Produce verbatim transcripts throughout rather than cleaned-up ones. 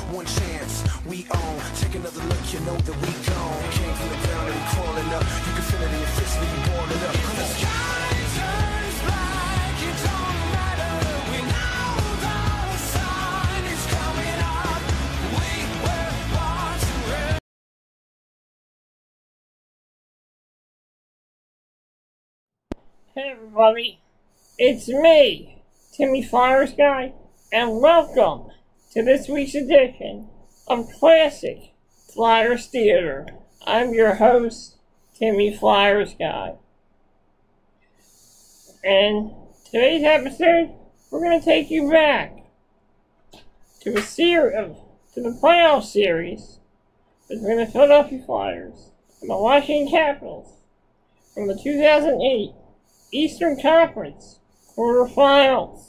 one chance, we own. Take another look, you know that we gone. Came from the ground and we crawling up. You can feel it in your fist when you balling up. Come on. The sky turns black, it don't matter. We know the sun is coming up. We were born to run. Hey everybody, it's me, Timmy Flyersguy, and welcome to this week's edition of Classic Flyers Theater. I'm your host, Timmy Flyersguy. And today's episode, we're going to take you back to a series of to the playoff series between the Philadelphia Flyers and the Washington Capitals from the two thousand eight Eastern Conference quarterfinals.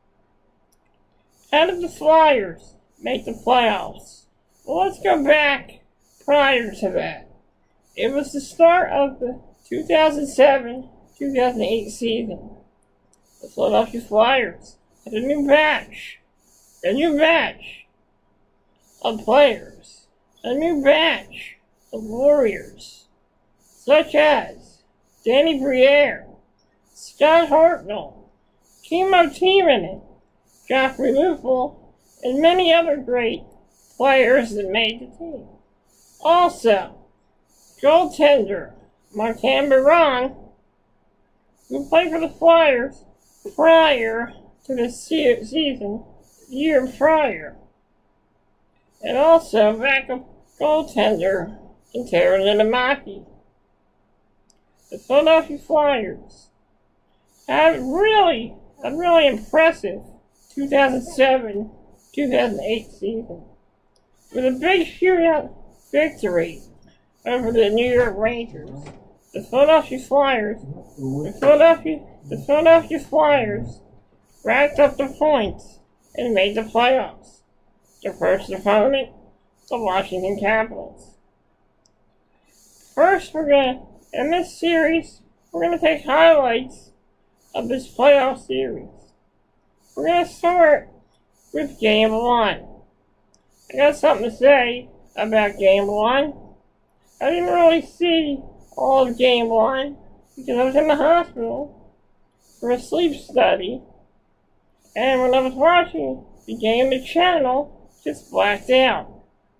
How did the Flyers make the playoffs? Well, let's go back prior to that. It was the start of the two thousand seven two thousand eight season. The Philadelphia Flyers had a new batch, a new batch of players, a new batch of warriors, such as Danny Briere, Scott Hartnell, Timo Timonen, Joffrey Lupul, and many other great players that made the team. Also, goaltender Martin Biron, who played for the Flyers prior to the se- season, the year prior. And also backup goaltender Tero Niittymaki. The Philadelphia Flyers had really, a really impressive two thousand seven two thousand eight season with a big shootout victory over the New York Rangers. The Philadelphia Flyers, the Philadelphia, the Philadelphia Flyers racked up the points and made the playoffs. Their first opponent, the Washington Capitals. First, we're gonna, in this series, we're gonna take highlights of this playoff series. We're going to start with Game one. I got something to say about Game one. I didn't really see all of Game one because I was in the hospital for a sleep study. And when I was watching the game, the channel just blacked out.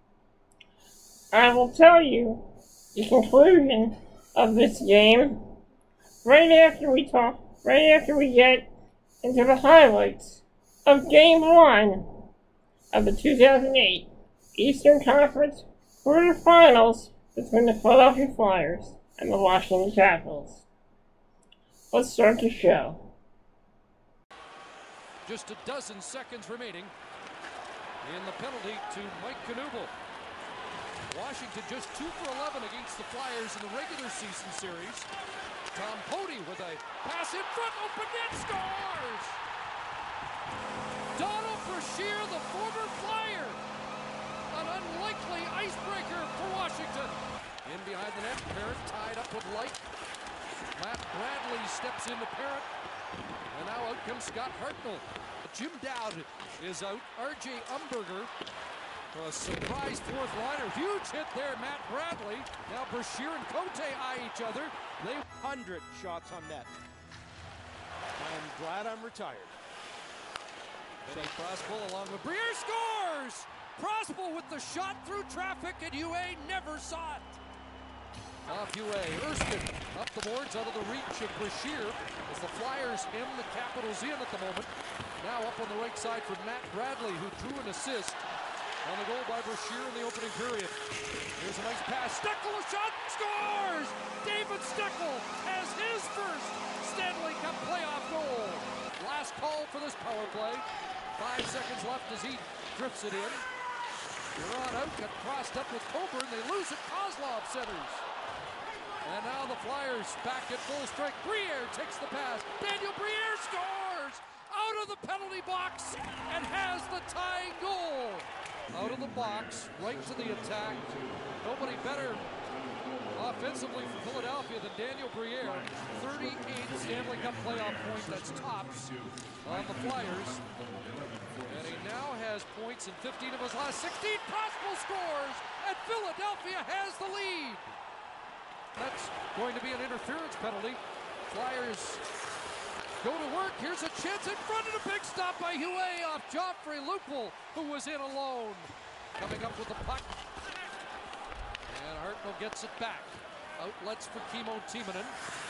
I will tell you the conclusion of this game right after we talk, right after we get into the highlights of Game one of the two thousand eight Eastern Conference quarterfinals between the Philadelphia Flyers and the Washington Capitals. Let's start the show. Just a dozen seconds remaining in the penalty to Mike Knuble. Washington just two for eleven against the Flyers in the regular season series. Tom Pody with a pass in front, open net, scores! Donald Brashear, the former Flyer. An unlikely icebreaker for Washington. In behind the net, Parrott tied up with Light. Matt Bradley steps into Parrott. And now out comes Scott Hartnell. Jim Dowd is out. R J Umberger. A surprise fourth liner. Huge hit there, Matt Bradley. Now Brashear and Cote eye each other. They one hundred shots on net. I'm glad I'm retired. Benny Prospel along with Briere scores! Prospel with the shot through traffic, and U A never saw it. Off U A, Erskine up the boards out of the reach of Brashear as the Flyers hem the Capitals in at the moment. Now up on the right side for Matt Bradley, who drew an assist on the goal by Brashear in the opening period. Here's a nice pass. Steckel, a shot, scores! David Steckel has his first Stanley Cup playoff goal. Last call for this power play. Five seconds left as he drifts it in. Huron out, got crossed up with Coburn. They lose it. Kozlov centers. And now the Flyers back at full strength. Briere takes the pass. Daniel Briere scores! Out of the penalty box and has the tying goal. Out of the box, right to the attack. Nobody better offensively for Philadelphia than Daniel Briere. thirty-eight Stanley Cup playoff points, that's tops on the Flyers. And he now has points in fifteen of his last sixteen possible scores, and Philadelphia has the lead. That's going to be an interference penalty. Flyers go to work. Here's a chance in front of the big stop by Huet off Joffrey Lupul, who was in alone. Coming up with the puck. And Hartnell gets it back. Outlets for Kimmo Timonen.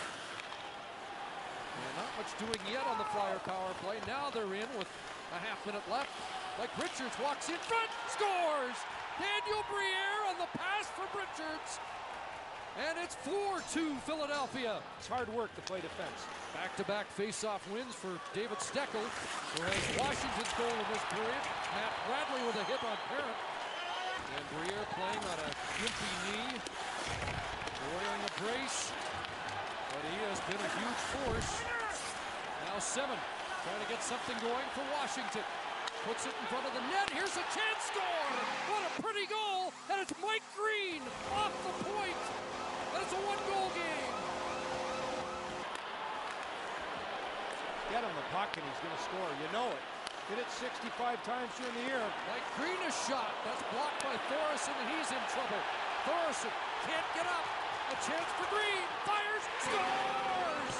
And not much doing yet on the Flyer power play. Now they're in with a half minute left. Like Richards walks in front, scores! Daniel Briere on the pass from Richards. And it's four two Philadelphia. It's hard work to play defense. Back-to-back face-off wins for David Steckel, who has Washington's goal in this period. Matt Bradley with a hit on Parent. And Briere playing on a gimpy knee, wearing a brace, but he has been a huge force. Now Seven trying to get something going for Washington. Puts it in front of the net. Here's a chance score. What a pretty goal. And it's Mike Green off the point. And it's a one-goal game. Get him the puck and he's going to score. You know it. Hit it sixty-five times during the year. Mike Green a shot. That's blocked by Thoresen, and he's in trouble. Thoresen can't get up. A chance for Green. Fires. Scores!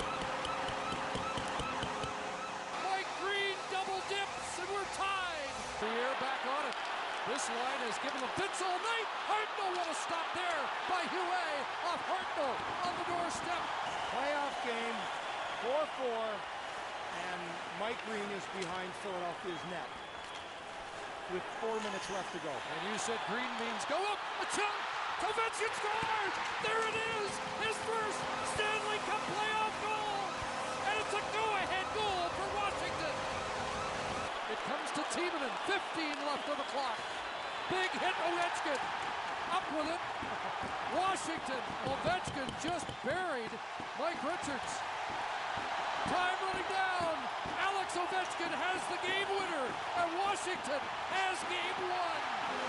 Mike Green double dips, and we're tied. Briere back on it. This line has given them fits all night. Hartnell will have stopped there by Huet off Hartnell on the doorstep. Playoff game, four four, and Mike Green is behind Philadelphia's net with four minutes left to go. And you said Green means go up, a chunk. Ovechkin scores! There it is! His first Stanley Cup playoff goal! And it's a go-ahead goal for Washington! It comes to Timonen, fifteen left on the clock. Big hit, Ovechkin. Up with it. Washington, Ovechkin just buried Mike Richards. Time running down. Alex Ovechkin has the game winner, and Washington has game one.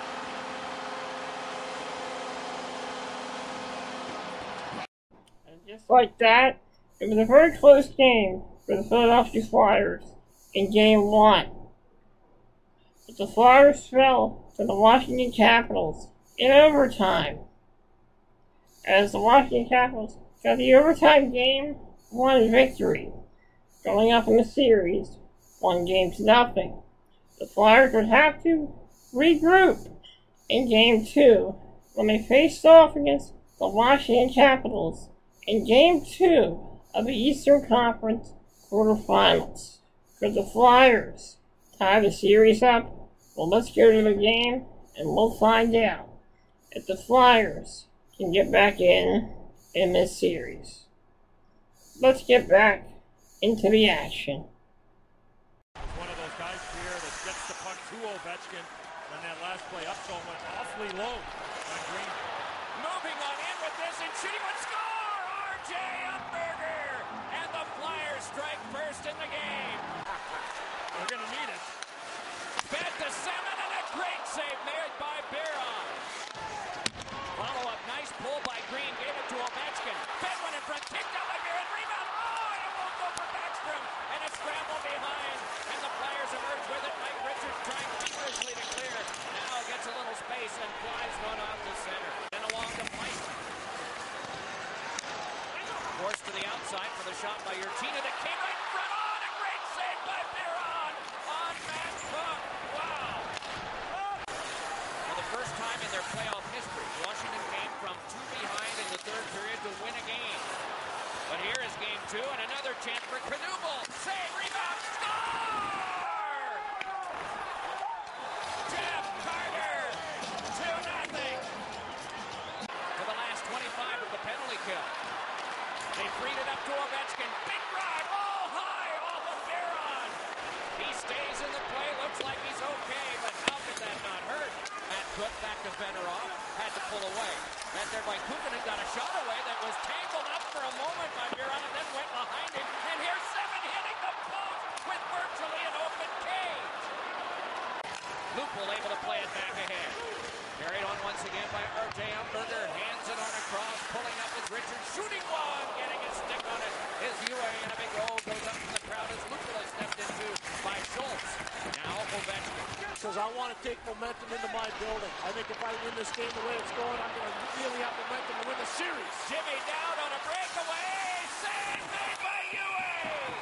And just like that, it was a very close game for the Philadelphia Flyers in game one. But the Flyers fell to the Washington Capitals in overtime, as the Washington Capitals got the overtime game one victory, going up in the series one game to nothing. The Flyers would have to regroup in game two when they faced off against the Washington Capitals in game two of the Eastern Conference quarterfinals. Could the Flyers tie the series up? Well, let's go to the game and we'll find out if the Flyers can get back in in this series. Let's get back into the action. One of those guys here that gets the puck to Ovechkin when that last play up zone went awfully low on Green. Moving on in with this and shooting would score! R J Upberger! And the Flyers strike first in the game. We're going to need it. Fed to Seven and a great save made by Biron. Follow-up, nice pull by Green, gave it to Ovechkin. Fed went in front, kicked out by Biron, rebound. Oh, and it won't go for Backstrom. And a scramble behind. And the Flyers emerge with it. Mike Richards trying feverishly to clear. Now gets a little space and flies one off the center. And along the flank. Forced to the outside for the shot by Urtina that came right in front. On a great save by Biron on Matt Cook. Wow. For the first time in their playoff history, Washington came from two behind in the third period to win a game. But here is game two and another chance for Knuble. Save, rebound, score! Jeff Carter, two nothing. For the last twenty-five of the penalty kill. They freed it up to Ovechkin. Big rock, all high off of Biron. He stays in the play, looks like he's okay, but how could that not hurt? Matt Cook back to Fedorov, had to pull away. Met there by Kukanen, got a shot away that was tangled up for a moment by Biron and then went behind him. And here's Seven hitting the post with virtually an open cage. Lupul able to play it back ahead. Carried on once again by R J Umberger. Hands it on across. Pulling up is Richards. Shooting one. Getting a stick on it is Ue. And a big roll goes up from the crowd as Lukula stepped into by Schultz. Now Ovechkin. Says, I want to take momentum into my building. I think if I win this game the way it's going, I'm going to really have momentum to win the series. Jimmy down on a breakaway. Save made by Ue.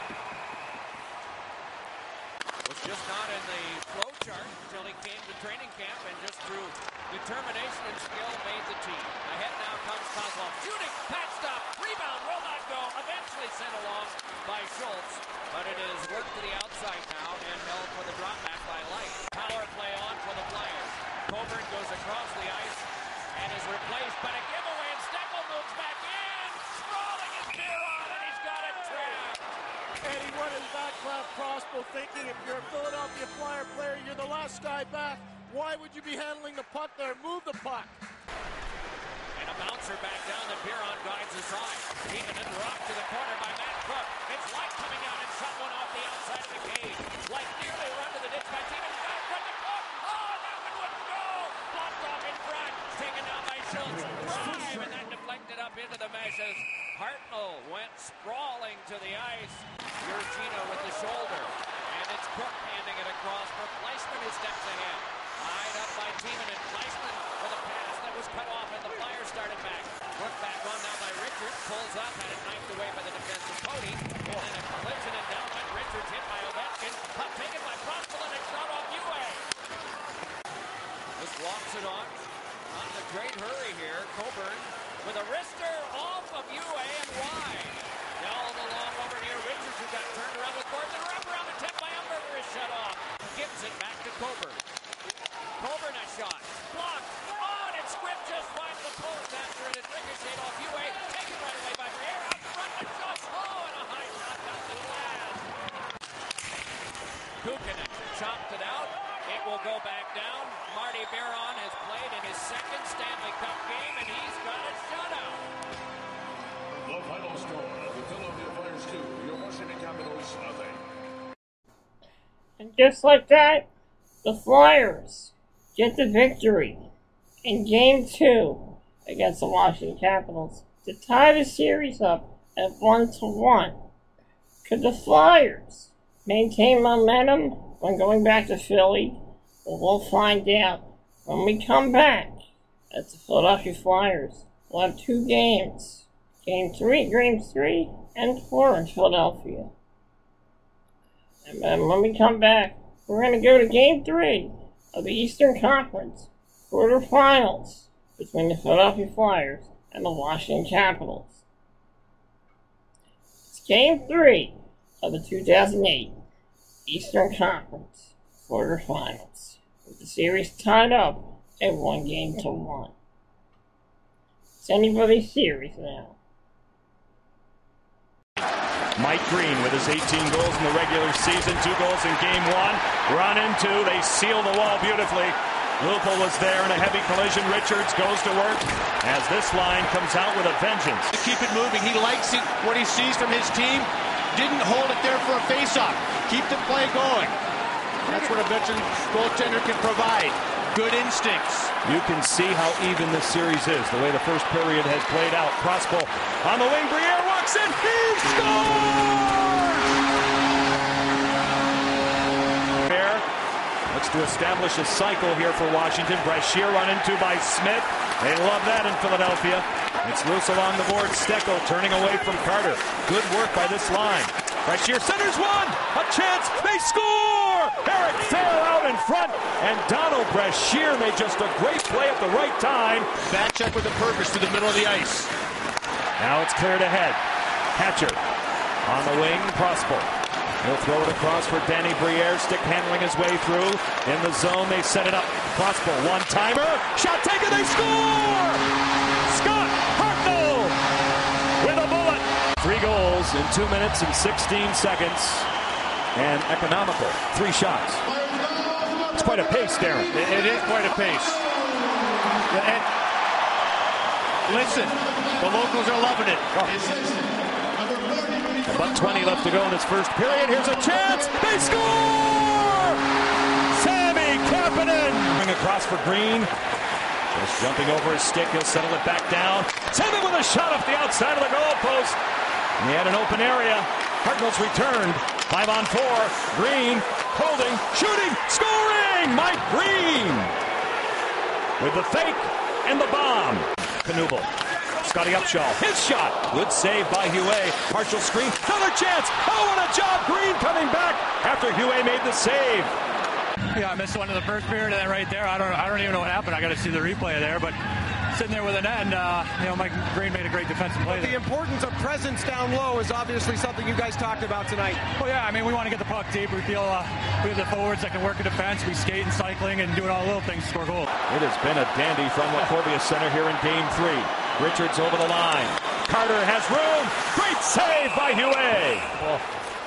Was just not in the flow chart until he came to training camp and just through determination and skill made the team. Ahead now comes Kozlov. Shooting. Patch stop. Rebound. Will not go. Eventually sent along by Schultz. But it is worked to the outside now and held for the drop back by Light. Power play on for the Flyers. Coburn goes across the ice and is replaced by a giveaway, and Steckel moves back in. Sprawling is Biron, and he's got it trapped. Eddie went in back left crossbow thinking if you're a Philadelphia Flyer player, you're the last guy back. Why would you be handling the puck there? Move the puck. And a bouncer back down that Biron guides aside. Even a drop to the corner by Matt Cook. It's Light coming down and shot one off the outside of the cage. Light nearly run to the ditch by Teeman. Got in front of Cook. Oh, that one wouldn't go. Blocked off in front. Taken down by Schultz. Drive, and that deflected up into the meshes. Hartnell went sprawling to the ice. Georgino with the shoulder. And it's Cook handing it across for Fleischman, who steps ahead. Tied up by Teeman, and Fleischman with a pass that was cut off, and the Flyers started back. Cook back on now by Richards. Pulls up, had it knifed away by the defensive Cody. And then a collision, and down went Richards, hit by Ovechkin. Puck taken by Prosper, and a shot off Ue. Just walks it on. Not in a great hurry here. Coburn with a wrister off of Ue and wide. Held along over near Richards, who got turned around with Gordon. Wrap around the tip by Umberger is shut off. Gives it back to Coburn. Coburn a shot. Blocked. On, and Squibb just finds the post after it had ricocheted off Ue. Taken right away by Briere. Out front, the shot. Oh, and a high shot got the glass. Kukkonen chopped it out. It will go back down. Marty Biron has played in his second Stanley Cup game, and he's got a shutout. The final score of the Philadelphia Flyers two, your Washington Capitals nothing. And just like that, the Flyers get the victory in Game two against the Washington Capitals to tie the series up at one to one. Could the Flyers maintain momentum when going back to Philly? Well, we'll find out when we come back. As the Philadelphia Flyers will have two games. Game three, Game three, and four in Philadelphia. And then when we come back, we're going to go to Game three of the Eastern Conference quarterfinals between the Philadelphia Flyers and the Washington Capitals. It's Game three of the two thousand eight Eastern Conference quarterfinals, with the series tied up at one game to one. It's anybody's series now. Mike Green with his eighteen goals in the regular season, two goals in game one. Run into, they seal the wall beautifully. Lupul was there in a heavy collision. Richards goes to work as this line comes out with a vengeance. To keep it moving, he likes it, what he sees from his team. Didn't hold it there for a face-off. Keep the play going. That's what a veteran goaltender can provide. Good instincts. You can see how even this series is, the way the first period has played out. Crossbow on the wing, Briere walks in, he scores! There looks to establish a cycle here for Washington. Brashear run into by Smith. They love that in Philadelphia. It's loose along the board. Steckel turning away from Carter. Good work by this line. Brashear centers one. A chance. They score! Eric Fair out in front. And Donald Brashear made just a great play at the right time. Back check with a purpose to the middle of the ice. Now it's cleared ahead. Hatcher on the wing. Prosper. He'll throw it across for Danny Briere. Stick handling his way through. In the zone, they set it up. Prosper, one-timer. Shot taken, they score! Scott Hartnell with a bullet. Three goals in two minutes and sixteen seconds. And economical. Three shots. It's quite a pace, Darren. It, it is quite a pace. And listen, the locals are loving it. Oh. About twenty left to go in this first period. Here's a chance. They score! Sammy Kapanen. Across for Green. Just jumping over his stick, he'll settle it back down. Timmy with a shot off the outside of the goalpost. And he had an open area. Cardinals returned. Five on four. Green holding, shooting, scoring! Mike Green with the fake and the bomb. Knuble. Scotty Upshaw. His shot. Good save by Huey. Partial screen. Another chance. Oh, what a job. Green coming back after Huey made the save. Yeah, I missed one in the first period, and then right there, I don't, I don't even know what happened. I got to see the replay there, but sitting there with a net, and uh, you know, Mike Green made a great defensive play. The importance of presence down low is obviously something you guys talked about tonight. Well, yeah, I mean, we want to get the puck deep. We feel uh, we have the forwards that can work a defense. We skate and cycling and doing all the little things to score goals. It has been a dandy from Wachovia Center here in Game Three. Richards over the line. Carter has room. Great save by Huey. Oh.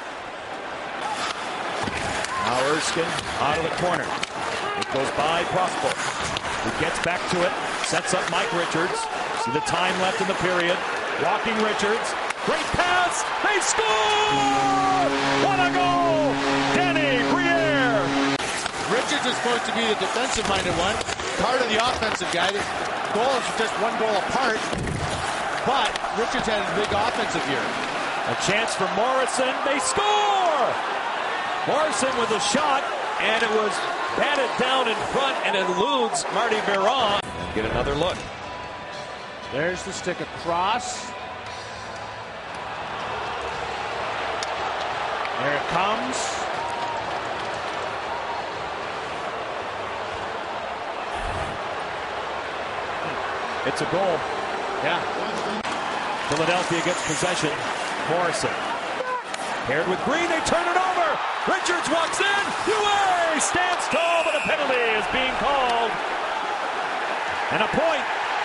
Now Erskine out of the corner. It goes by Prospel. He gets back to it. Sets up Mike Richards. See the time left in the period. Walking Richards. Great pass. They score! What a goal! Danny Briere. Richards is supposed to be the defensive-minded one. Part of the offensive guy. The goal is just one goal apart. But Richards had a big offensive year. A chance for Morrison. They score! Morrison with a shot, and it was batted down in front and eludes Marty Biron. And get another look. There's the stick across. There it comes. It's a goal. Yeah. Philadelphia gets possession. Morrison. Paired with Green, they turn it over. Richards walks in. Huey stands tall, but a penalty is being called. And a point.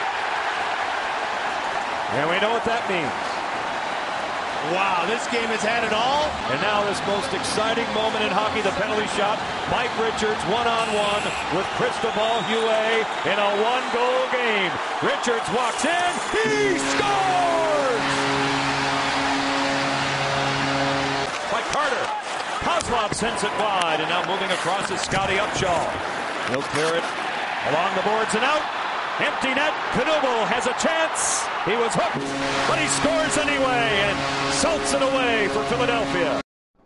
And we know what that means. Wow, this game has had it all. And now this most exciting moment in hockey, the penalty shot. Mike Richards one-on-one with Cristobal Huey in a one-goal game. Richards walks in. He scores! By Carter. Kozlov sends it wide, and now moving across is Scotty Upshaw. He'll clear it along the boards and out. Empty net. Knuble has a chance. He was hooked, but he scores anyway and salts it away for Philadelphia.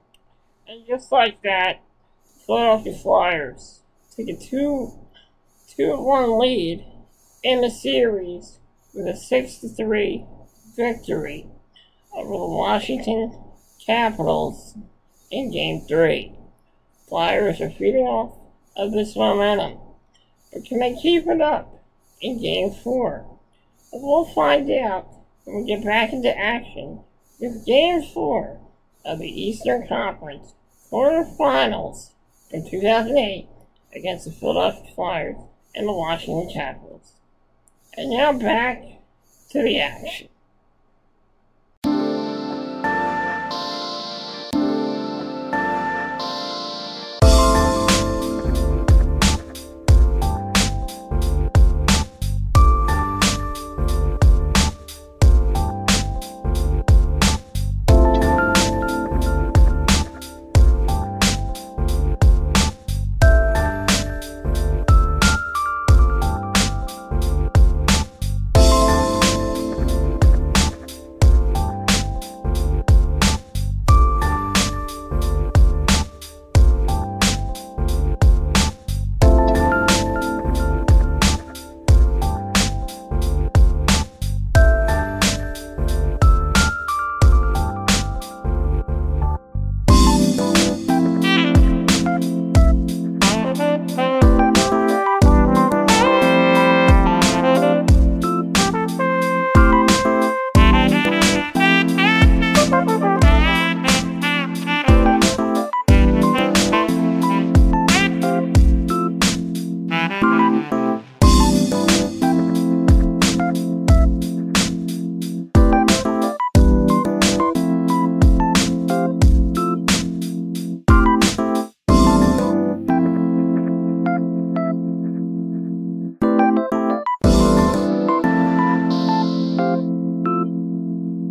And just like that, Philadelphia Flyers take a two two one lead in the series with a six to three victory over the Washington Capitals in Game three. Flyers are feeding off of this momentum, but can they keep it up in Game four? And we'll find out when we get back into action with Game four of the Eastern Conference quarterfinals in two thousand eight against the Philadelphia Flyers and the Washington Capitals. And now back to the action.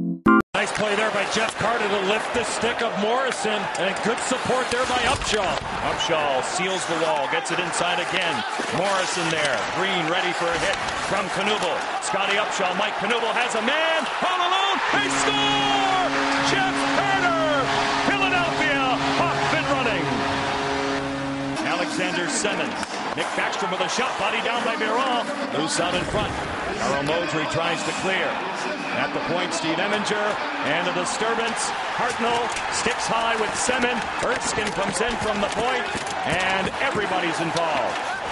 Nice play there by Jeff Carter to lift the stick of Morrison, and good support there by Upshaw. Upshaw seals the wall, gets it inside again. Morrison there. Green ready for a hit from Knuble. Scotty Upshaw, Mike Knuble has a man. All alone. They score! Jeff Carter! Philadelphia off and running. Alexander Semin. Nick Backstrom with a shot. Body down by Biron. Loose out in front. Carl Modry tries to clear. At the point, Steve Eminger, and a disturbance. Hartnell sticks high with Semin. Erskine comes in from the point, and everybody's involved.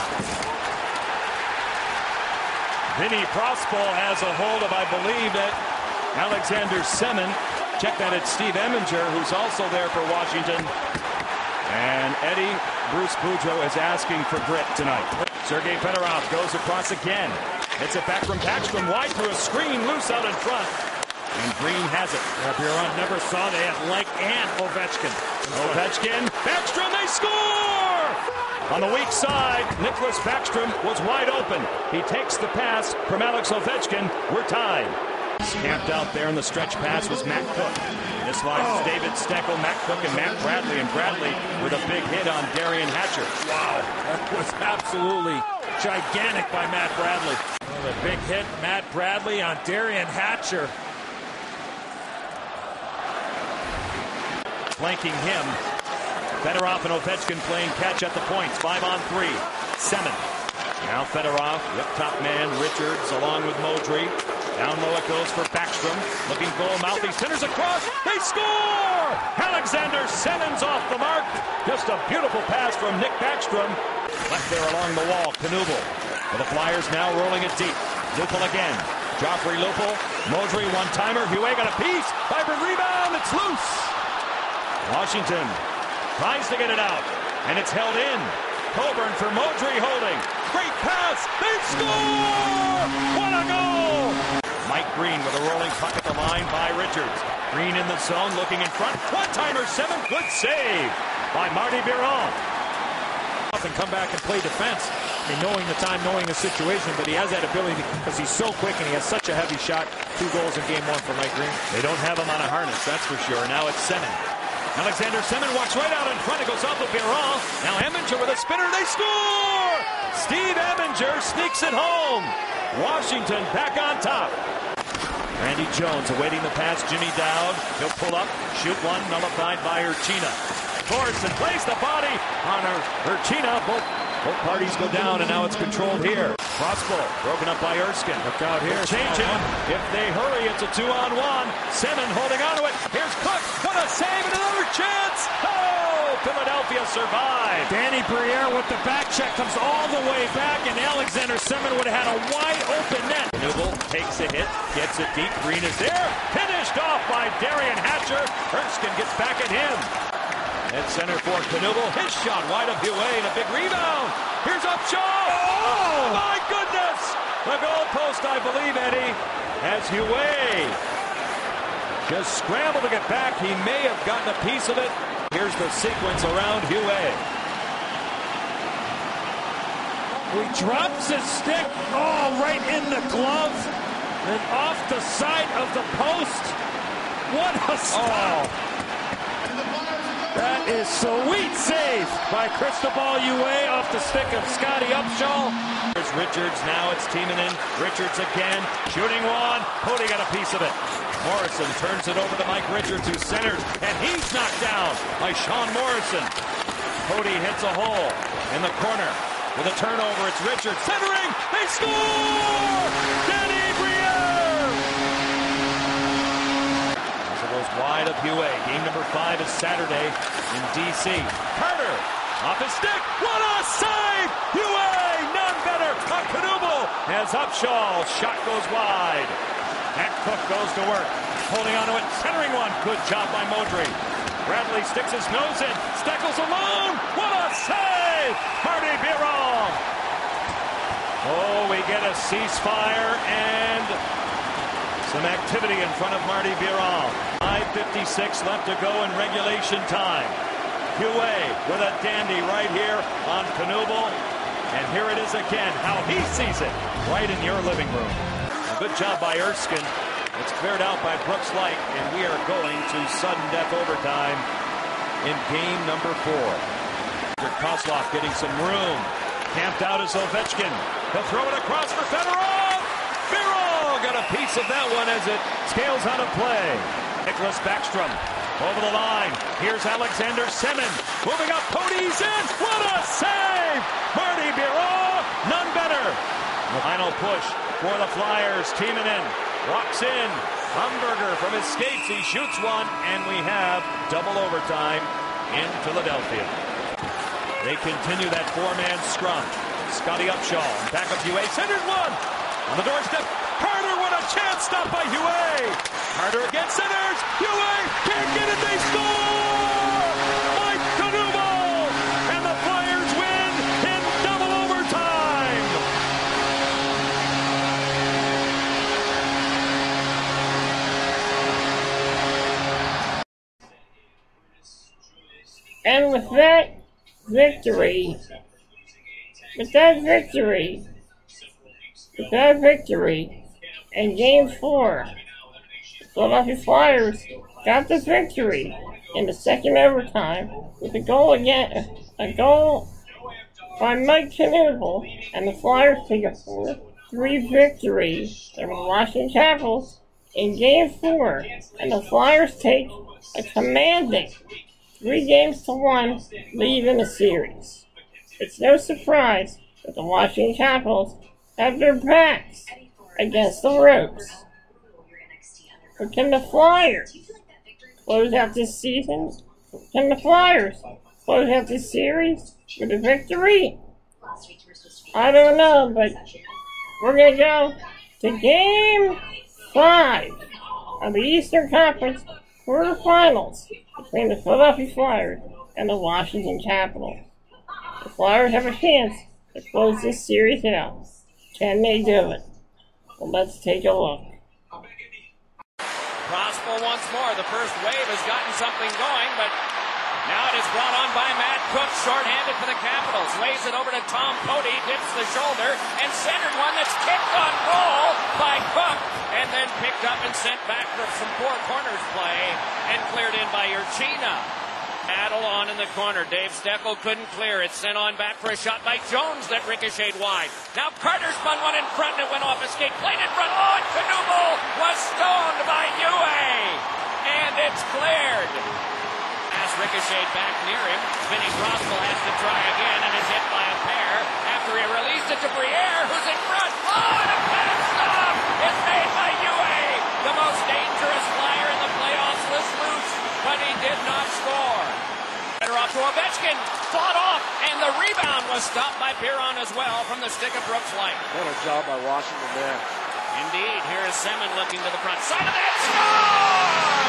Vinny Prospal has a hold of, I believe, that Alexander Semin. Check that at Steve Eminger, who's also there for Washington. And Eddie Bruce Boudreau is asking for grit tonight. Sergei Fedorov goes across again. Hits it back from Backstrom, wide through a screen, loose out in front. And Green has it. Yeah, Biron never saw that like and Ovechkin. Ovechkin, Backstrom, they score! On the weak side, Nicholas Backstrom was wide open. He takes the pass from Alex Ovechkin. We're tied. Camped out there in the stretch pass was Matt Cook. This line is David Steckel, Matt Cook, and Matt Bradley. And Bradley with a big hit on Darian Hatcher. Wow, that was absolutely gigantic by Matt Bradley. Well, a big hit, Matt Bradley on Darian Hatcher. Flanking him. Fedorov and Ovechkin playing catch at the points. Five on three. Semin. Now Fedorov, the up-top man, Richards, along with Modry. Down low it goes for Backstrom. Looking goal mouth. He centers across. They score! Alexander Semin's off the mark. Just a beautiful pass from Nick Backstrom. Left there along the wall. Knuble. For the Flyers now rolling it deep. Lupul again. Joffrey Lupul. Modry one-timer. Huet got a piece. Vibrant rebound. It's loose. Washington tries to get it out. And it's held in. Coburn for Modry holding. Great pass. They score! What a goal! Mike Green with a rolling puck at the line by Richards. Green in the zone, looking in front. One-timer, Semin. Good save by Marty Biron. And come back and play defense. I mean, knowing the time, knowing the situation, but he has that ability because he's so quick and he has such a heavy shot. Two goals in game one for Mike Green. They don't have him on a harness, that's for sure. Now it's Semin. Alexander Semin walks right out in front. It goes off of Biron. Now Eminger with a spinner. They score! Steve Eminger sneaks it home. Washington back on top. Randy Jones awaiting the pass. Jimmy Dowd. He'll pull up. Shoot one. Nullified by Urchina. Thorson plays the body on Urchina. Both, both parties go down, and now it's controlled here. Crossball broken up by Erskine. Look out here. They'll change it. If they hurry, it's a two-on-one. Semin holding onto it. Here's Cook. What a save and another chance. Oh, Philadelphia survived. Danny Briere with the back check comes all the way back, and Alexander Semin would have had a wide-open net. Knuble takes a hit, gets it deep. Green is there. Finished off by Darian Hatcher. Erskine gets back at him. At center for Knuble. His shot wide of Huet and a big rebound. Here's Upshaw. Oh, my goodness. The goalpost, I believe, Eddie, as Huet just scrambled to get back. He may have gotten a piece of it. Here's the sequence around Huet. He drops his stick. Oh, right in the glove. And off the side of the post. What a stop. Oh. That is sweet save by Cristobal Huet off the stick of Scotty Upshaw. There's Richards, now it's teaming in. Richards again, shooting one. Cody got a piece of it. Morrison turns it over to Mike Richards, who centers, and he's knocked down by Sean Morrison. Cody hits a hole in the corner with a turnover. It's Richards centering. They score! Danny Briere! Goes wide of Huet. Game number five is Saturday in D C. Carter off his stick. What a save! Huet, none better. A Knuble as Upshaw. Shot goes wide. Matt Cook goes to work. Holding onto it. Centering one. Good job by Modry. Bradley sticks his nose in. Steckel's alone. What a save! Marty Biron. Oh, we get a ceasefire and some activity in front of Marty Biron. five fifty-six left to go in regulation time. Huet with a dandy right here on Knuble. And here it is again, how he sees it, right in your living room. A good job by Erskine. It's cleared out by Brooks Light, and we are going to sudden death overtime in game number four. Kozlov getting some room. Camped out is Ovechkin. He'll throw it across for Fedorov. Birol got a piece of that one as it scales out of play. Nicholas Backstrom over the line. Here's Alexander Semin. Moving up, Cody's in. What a save! Marty Birol, none better. The final push for the Flyers. Timonen walks in. Umberger from his skates. He shoots one, and we have double overtime in Philadelphia. They continue that four-man scrum. Scotty Upshaw, back up Huey, centers one. On the doorstep, Carter, what a chance, stopped by Huey. Carter again centers, Huey can't get it, they score! Mike Canubo, and the Flyers win in double overtime. And with that victory, with that victory, with that victory, in Game four, the Philadelphia Flyers got the victory in the second overtime with a goal again, a goal by Mike Canubo, and the Flyers take a four three victory over the Washington Capitals in Game four, and the Flyers take a commanding three games to one lead in the series. It's no surprise that the Washington Capitals have their backs against the ropes. But can the Flyers close out this season? Can the Flyers close out this series with a victory? I don't know, but we're going to go to Game five of the Eastern Conference quarterfinals between the Philadelphia Flyers and the Washington Capitals. The Flyers have a chance to close this series out. Can they do it? Well, let's take a look. Crossbow once more. The first wave has gotten something going, but now it is brought on by Matt Cook, shorthanded for the Capitals. Lays it over to Tom Cody, dips the shoulder, and centered one that's kicked on goal by Cook, and then picked up and sent back for some poor corners play, and cleared in by Urchina. Battle on in the corner. Dave Steckel couldn't clear it. Sent on back for a shot by Jones that ricocheted wide. Now Carter spun one in front and it went off a skate. Played in front. Oh, and Canubo was stoned by Huey. And it's cleared. Pass ricocheted back near him. Vinny Crosswell has to try again and is hit by a pair after he released it to Briere, who's in front. Oh, and a pass stop is made by Huey. The most dangerous Flyer in the playoffs was loose, but he did not score. Better off to Ovechkin, fought off, and the rebound was stopped by Biron as well from the stick of Brooks Light. What a job by Washington there. Indeed, here is Semin looking to the front side of that score!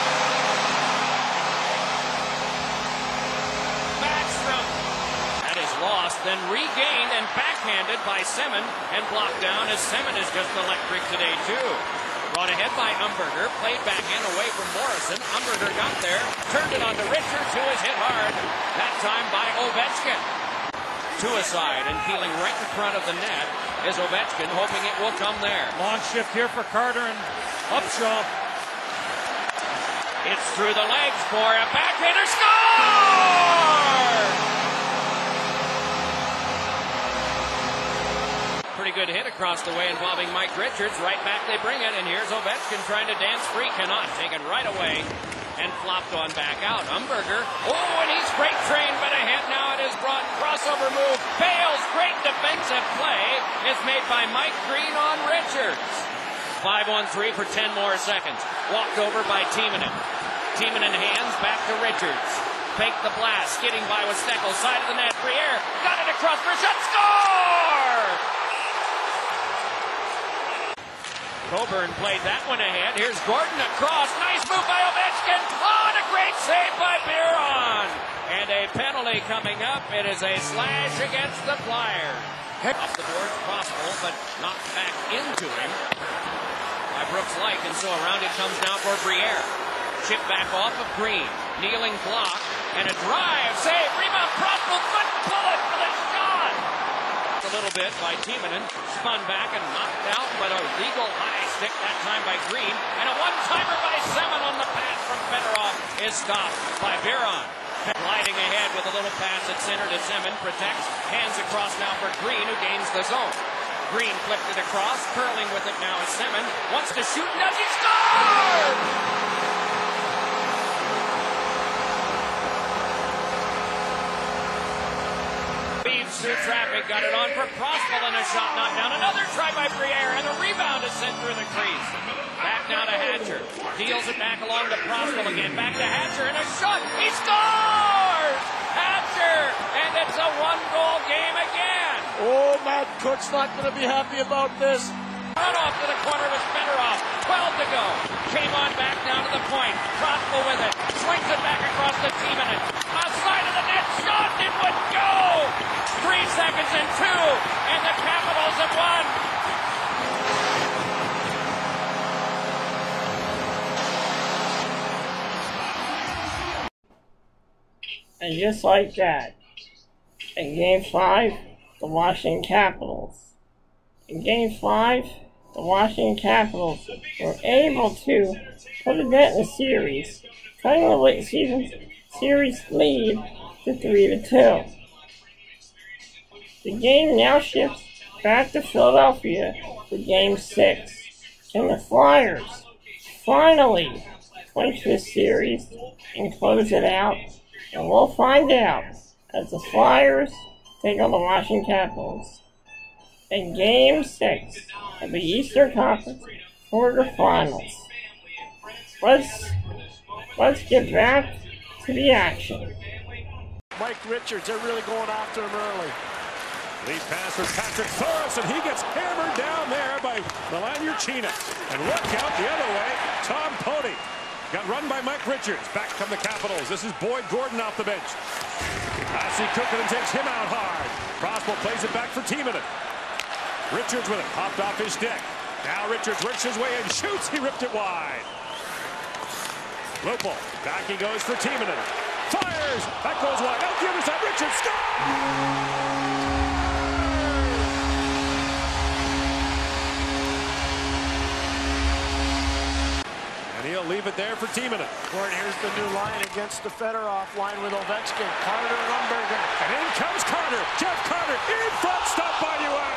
Backstrom. That is lost, then regained and backhanded by Semin, and blocked down as Semin is just electric today too. Brought ahead by Umberger, played back in away from Morrison. Umberger got there, turned it on to Richards, who is hit hard, that time by Ovechkin. To a side and peeling right in front of the net is Ovechkin, hoping it will come there. Long shift here for Carter and Upshaw. It's through the legs for a backhander, score! Pretty good hit across the way involving Mike Richards. Right back they bring it, and here's Ovechkin trying to dance free. Cannot. Taken right away and flopped on back out. Umberger. Oh, and he's freight trained, but ahead now it is brought. Crossover move. Fails. Great defensive play is made by Mike Green on Richards. Five on three for ten more seconds. Walked over by Timonen. Timonen hands back to Richards. Fake the blast. Skidding by with Steckel. Side of the net. Briere got it across for a shot. Score! Coburn played that one ahead. Here's Gordon across. Nice move by Ovechkin. Oh, and a great save by Biron. And a penalty coming up. It is a slash against the Flyers. Off the board, possible, but knocked back into him by Brooks Light. And so around it comes down for Briere. Chip back off of Green. Kneeling block. And a drive. Save. Rebound. Crossbow. Couldn't pull it for the shot. A little bit by Timonen, spun back and knocked out, but a legal high stick that time by Green, and a one-timer by Semin on the pass from Fedorov is stopped by Biron. Gliding ahead with a little pass at center to Simmons. Protects. Hands across now for Green, who gains the zone. Green flipped it across. Curling with it now is Simmons. Wants to shoot. Does he score? Through traffic, got it on for Crossville and a shot knocked down. Another try by Briere and a rebound is sent through the crease. Back now to Hatcher. Deals it back along to Crossville again. Back to Hatcher and a shot. He scores! Hatcher! And it's a one-goal game again. Oh, Matt Cook's not going to be happy about this. Run off to the corner with Fedorov. twelve to go. Came on back down to the point. Crossville with it. Swings it back across the team in it. Outside of the net. Shot. It would go. Three seconds and two, and the Capitals have won. And just like that, in Game five, the Washington Capitals. In Game five, the Washington Capitals were able to put a dent in the series, cutting the late season series lead to three to two. The game now shifts back to Philadelphia for Game six. Can the Flyers finally clinch this series and close it out? And we'll find out as the Flyers take on the Washington Capitals in Game six of the Eastern Conference quarterfinals. Let's, let's get back to the action. Mike Richards, they're really going after him early. Lead pass for Patrick Thoris, and he gets hammered down there by Milan Jurchina. And look out the other way, Tom Pody. Got run by Mike Richards. Back come the Capitals. This is Boyd Gordon off the bench. Lassie Kukkonen takes him out hard. Crossbow plays it back for Timonen. Richards with it, popped off his stick. Now Richards works his way and shoots. He ripped it wide. Lupul, back he goes for Timonen. Fires, that goes wide. Out the other side, Richards scores! He'll leave it there for Timonen. Gordon, here's the new line against the Fedorov line with Ovechkin. Carter and Umberger. And in comes Carter. Jeff Carter in front. Stopped by U A.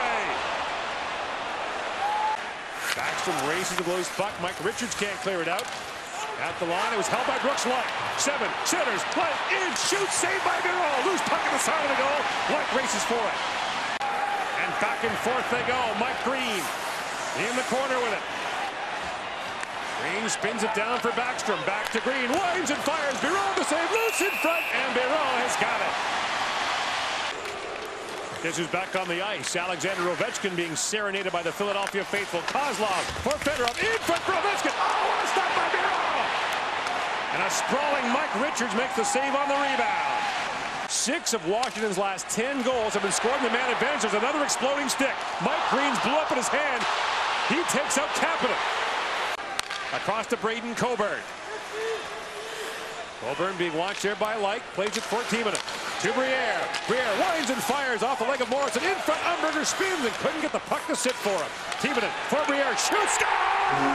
Backstrom races the loose puck. Mike Richards can't clear it out. At the line, it was held by Brooks Light. Seven, centers, Light in, shoots, saved by Miro. Loose puck at the side of the goal. Light races for it. And back and forth they go. Mike Green in the corner with it. Green spins it down for Backstrom. Back to Green. Winds and fires. Biron to save. Loose in front. And Biron has got it. Guess who's back on the ice? Alexander Ovechkin being serenaded by the Philadelphia faithful. Kozlov for Fedorov. In front for Ovechkin. Oh, what a stop by Biron. And a sprawling Mike Richards makes the save on the rebound. Six of Washington's last ten goals have been scored in the man advantage. There's another exploding stick. Mike Green's blew up in his hand. He takes out Kapanen. Across to Braden Coburn. Coburn being watched there by Light. Plays it for Timonen. To Briere. Briere winds and fires off the leg of Morrison. In front, Umberger spins and couldn't get the puck to sit for him. Timonen for Briere. Shoots. Score!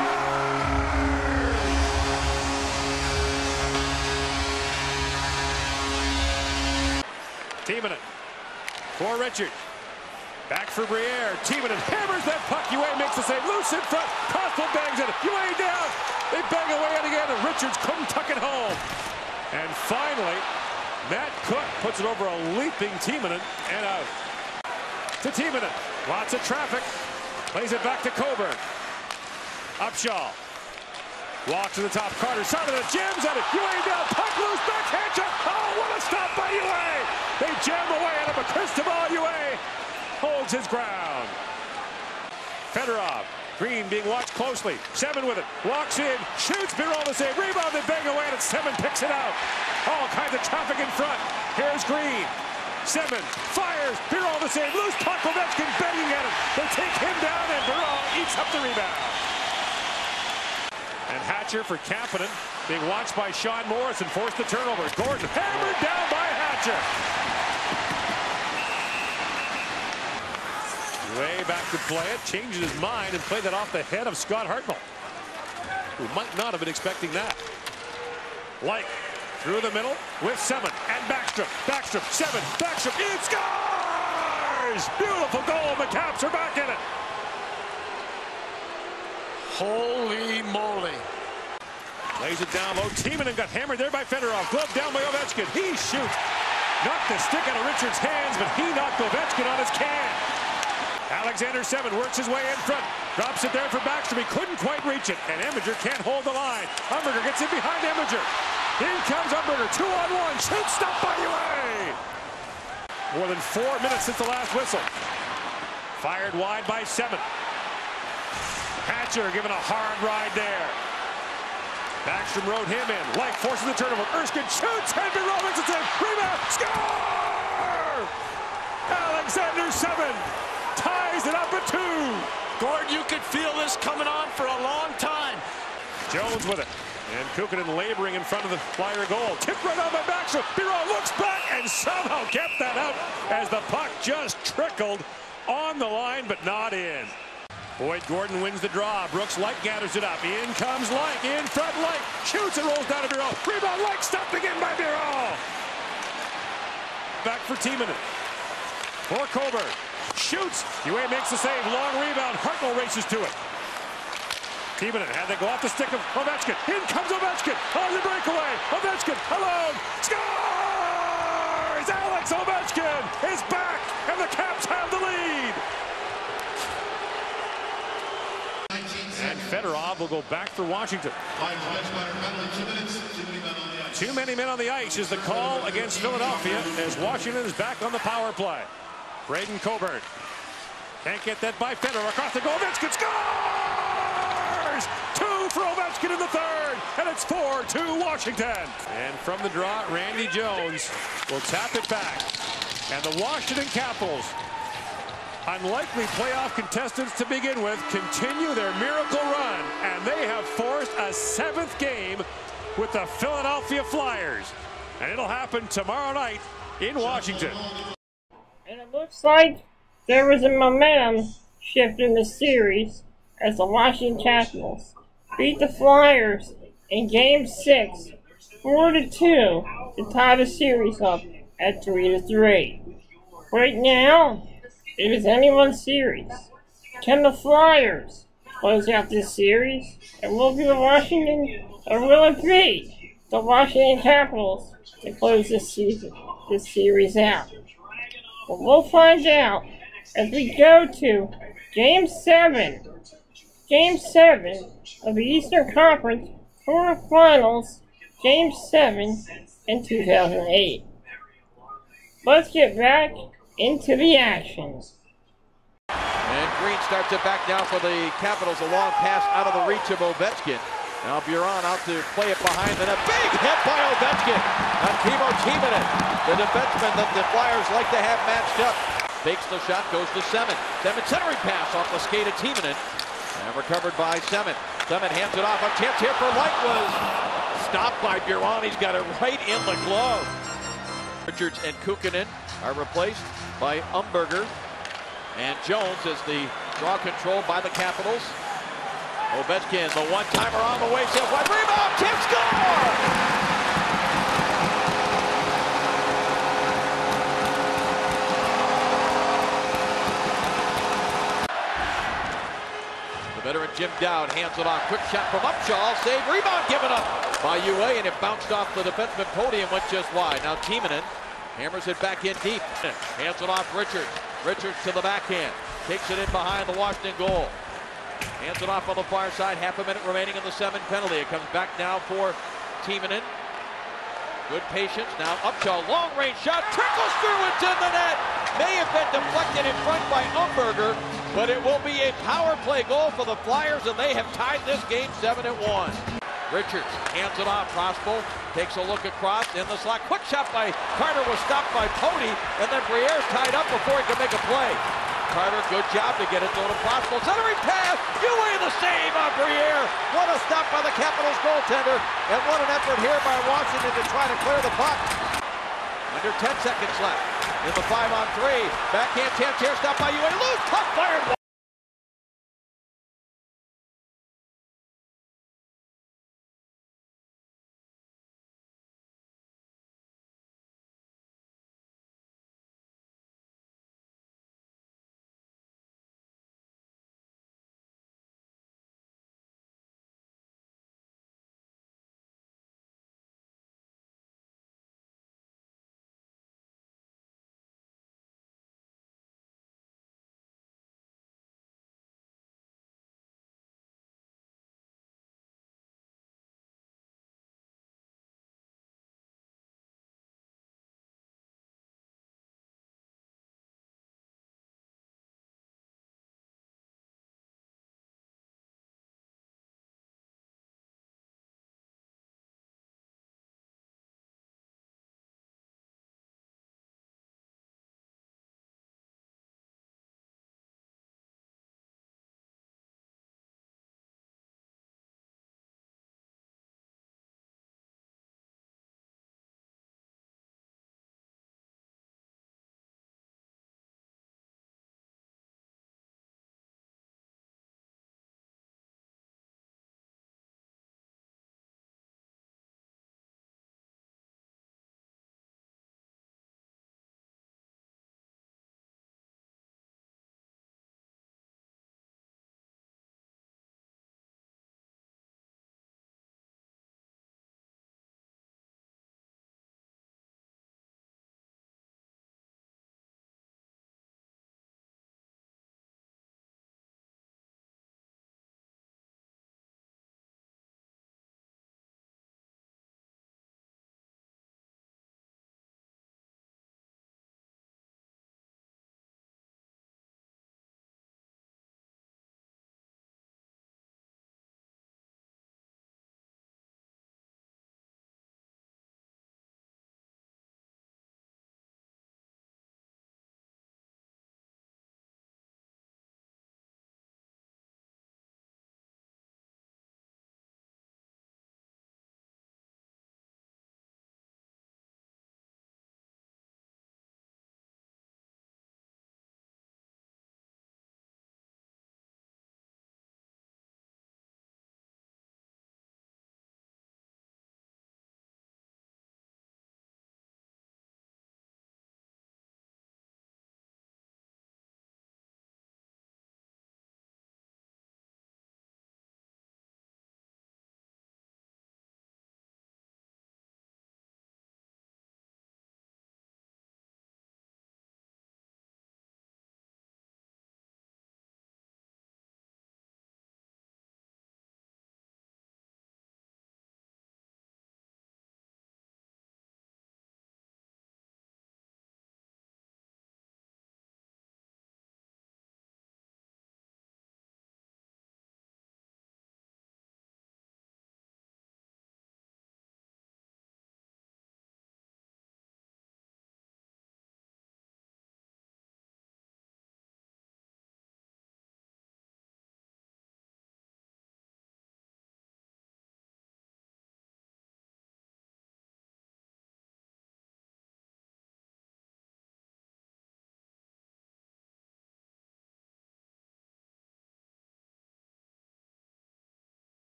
Timonen for Richard. Back for Briere. Timonen hammers that puck. U A makes the save. Loose in front. Crossbow bangs it. U A down. They bang away it again, and Richards couldn't tuck it home. And finally, Matt Cook puts it over a leaping Timonen and out. To Timonen. Lots of traffic. Plays it back to Coburn. Upshaw. Walks to the top. Carter. Side of it. Jams at it. U A down. Puck loose. Backhand shot. Oh, what a stop by U A. They jam away at him. But Cristobal U A holds his ground. Fedorov. Green being watched closely. Seven with it. Walks in. Shoots. Biron to save. Rebound. They bang away and Seven picks it out. All kinds of traffic in front. Here's Green. Seven fires. Biron to save. Loose puck. Ovechkin banging at him. They take him down and Biron eats up the rebound. And Hatcher for Kapanen. Being watched by Sean Morrison. Forced the turnover. Gordon hammered down by Hatcher. Way back to play it, changes his mind and played that off the head of Scott Hartnell, who might not have been expecting that. Light Through the middle with Seven and Backstrom. Backstrom, Seven, Backstrom, it scores! Beautiful goal, the Caps are back in it. Holy moly. Lays it down low. Timonen got hammered there by Fedorov. Glove down by Ovechkin. He shoots. Knocked the stick out of Richards' hands, but he knocked Ovechkin on his can. Alexander Seven works his way in front. Drops it there for Backstrom. He couldn't quite reach it, and Eminger can't hold the line. Umberger gets in behind Eminger. In comes Umberger. Two on one. Shoot, stop by U A. More than four minutes since the last whistle. Fired wide by Seven. Hatcher given a hard ride there. Backstrom rode him in. Light forces the turnover. Erskine shoots. Henry Robinson. Rebound. Score! Alexander Seven ties it up at two. Gord, you could feel this coming on for a long time. Jones with it. And Kukunen laboring in front of the Flyer goal. Tipped right on by Backstrom. Biron looks back and somehow kept that out as the puck just trickled on the line, but not in. Boyd Gordon wins the draw. Brooks Light gathers it up. In comes Light. In front Light. Shoots and rolls down to Biron. Rebound Light stopped again by Biron. Back for Timonen. For Coburn. Shoots. U A makes the save. Long rebound. Hartnell races to it. Timonen had to go off the stick of Ovechkin. In comes Ovechkin on the breakaway. Ovechkin alone. Scores! Alex Ovechkin is back, and the Caps have the lead. And Fedorov will go back for Washington. Too many men on the ice is the call against Philadelphia as Washington is back on the power play. Braden Coburn can't get that by Fedorov. Across the goal. Ovechkin scores! Two for Ovechkin in the third, and it's four two Washington. And from the draw, Randy Jones will tap it back. And the Washington Capitals, unlikely playoff contestants to begin with, continue their miracle run, and they have forced a seventh game with the Philadelphia Flyers. And it'll happen tomorrow night in Washington. And it looks like there was a momentum shift in the series as the Washington Capitals beat the Flyers in Game six, four to two, to tie the series up at three to three. Right now, it is anyone's series. Can the Flyers close out this series? And will it be the Washington, or will it be the Washington Capitals to close this season, this series out? Well, we'll find out as we go to Game seven. Game seven of the Eastern Conference Quarterfinals. Game seven in two thousand eight. Let's get back into the action. And Green starts it back now for the Capitals. A long pass out of the reach of Ovechkin. Now Biron out to play it behind the net. Big hit by Ovechkin on Timo Timonen, the defenseman that the Flyers like to have matched up. Fakes the shot, goes to Semin. Semin centering pass off the skate of Timonen. And recovered by Semin. Semin hands it off. A chance here for Light was stopped by Biron. He's got it right in the glove. Richards and Kukunen are replaced by Umberger and Jones as the draw control by the Capitals. Ovechkin, the one-timer on the way, says wide rebound, tip score! The veteran Jim Dowd hands it off, quick shot from Upshaw, save, rebound given up by U A, and it bounced off the defenseman podium, went just wide. Now Timonen hammers it back in deep, hands it off Richards. Richards to the backhand, takes it in behind the Washington goal. Hands it off on the far side, half a minute remaining in the Seven penalty. It comes back now for Timonen. Good patience, now Upshaw, long range shot, trickles through, it's in the net. May have been deflected in front by Umberger, but it will be a power play goal for the Flyers, and they have tied this game seven at one. Richards hands it off, Prospel takes a look across in the slot. Quick shot by Carter was stopped by Pody, and then Briere's tied up before he can make a play. Carter, good job to get it to Prospel. Centering pass, U A the save on Briere. What a stop by the Capitals goaltender, and what an effort here by Washington to try to clear the puck. Under ten seconds left in the five on three. Backhand chance here, stopped by U A. Loose puck fired.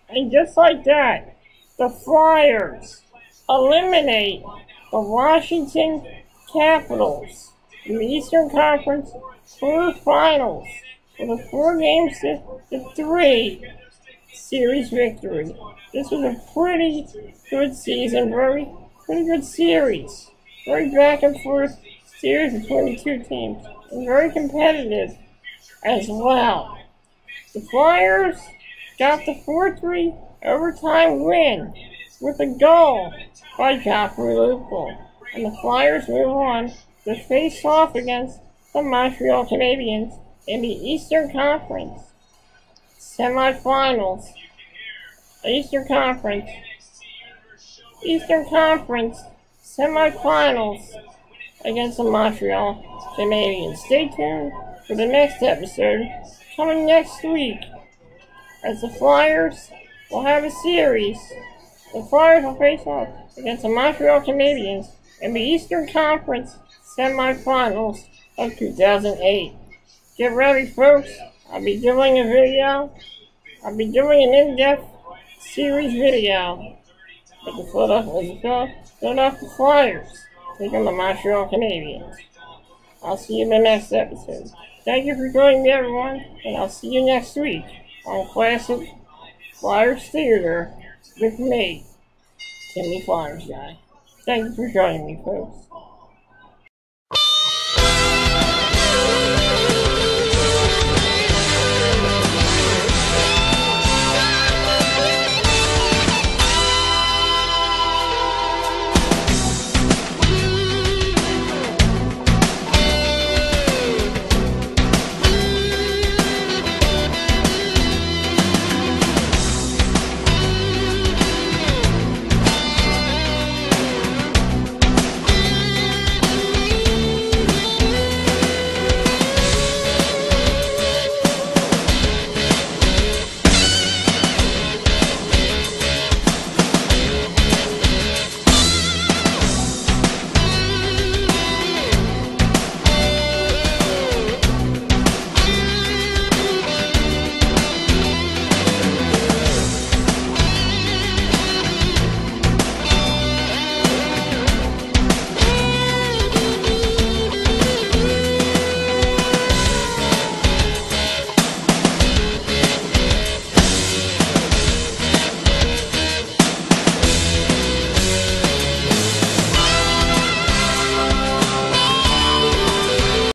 And just like that, the Flyers eliminate the Washington Capitals in the Eastern Conference quarterfinals with a four games to, to three series victory. This was a pretty good season, very pretty good series. Very back and forth series between the two teams. And very competitive as well. The Flyers got the four three overtime win with a goal by Joffrey Lupul. And the Flyers move on to face off against the Montreal Canadiens in the Eastern Conference semifinals. Eastern Conference. Eastern Conference semifinals against the Montreal Canadiens. Stay tuned for the next episode coming next week, as the Flyers will have a series. The Flyers will face off against the Montreal Canadiens in the Eastern Conference semifinals of two thousand eight. Get ready, folks. I'll be doing a video. I'll be doing an in-depth series video with the Philadelphia, Philadelphia Flyers taking the Montreal Canadiens. I'll see you in the next episode. Thank you for joining me, everyone, and I'll see you next week on Classic Flyers Theater with me, Timmy Flyersguy. Thank you for joining me, folks.